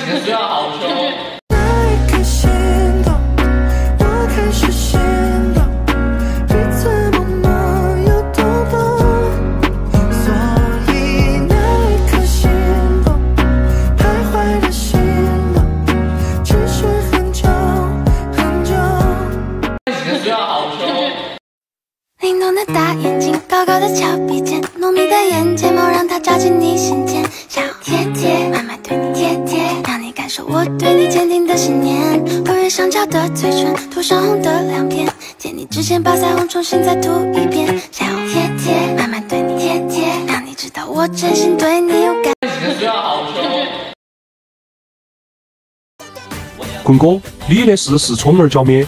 情绪要好凶。 那一刻心动，我开始心动，彼此默默又懂懂，所以那一刻心动，徘徊的心动，持续很久很久。 情绪要好凶。 灵动的大眼睛，高高的翘鼻尖，浓密的眼睫毛让它扎进你心间，想要贴贴，慢慢对你贴贴，让你感受我对你坚定的信念。微微上翘的嘴唇，涂上红的亮片，见你之前把彩虹重新再涂一遍，想要贴贴，慢慢对你贴贴，让你知道我真心对你有感。 情绪要好凶。 棍哥，你的事是充儿浇灭。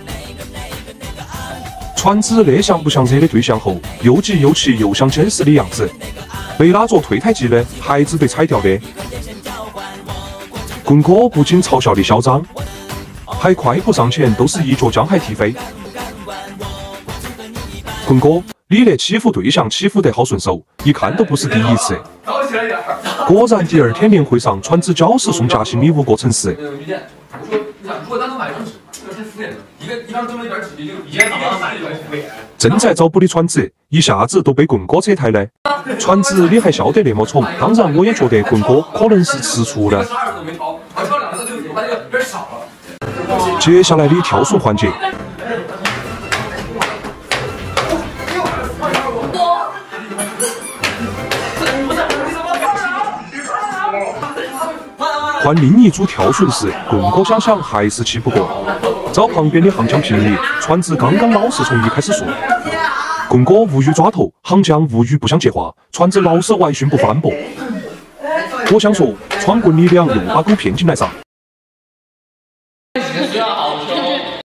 船子那像不像惹的对象后，又急又气又想监视的样子，被哪着退胎记呢？孩子被踩掉的。棍哥不仅嘲笑的嚣张，还快步上前，都是一脚将还踢飞。棍哥，你那欺负对象欺负得好顺手，一看都不是第一次。果然，第二天年会上，川子饺是送夹心礼物过城市。 我说，你想，如果单独买一张纸，这太敷衍了。一张这么一点纸，就一天早上买一张敷衍。 正在找补的川子，一下子都被棍哥扯台了。川子，你还笑得那么宠？当然，我也觉得棍哥可能是吃醋了。 12个都没掏，还挑2个就有，他那个有点少了。 接下来的跳绳环节。换另一组跳绳时，棍哥想想还是气不过，找旁边的行将评理。川子刚刚老是从一开始说，棍哥无语抓头，行将无语不想接话，川子老是外训不反驳。我想说，闯棍力量又把狗骗进来噻。 情绪要好凶。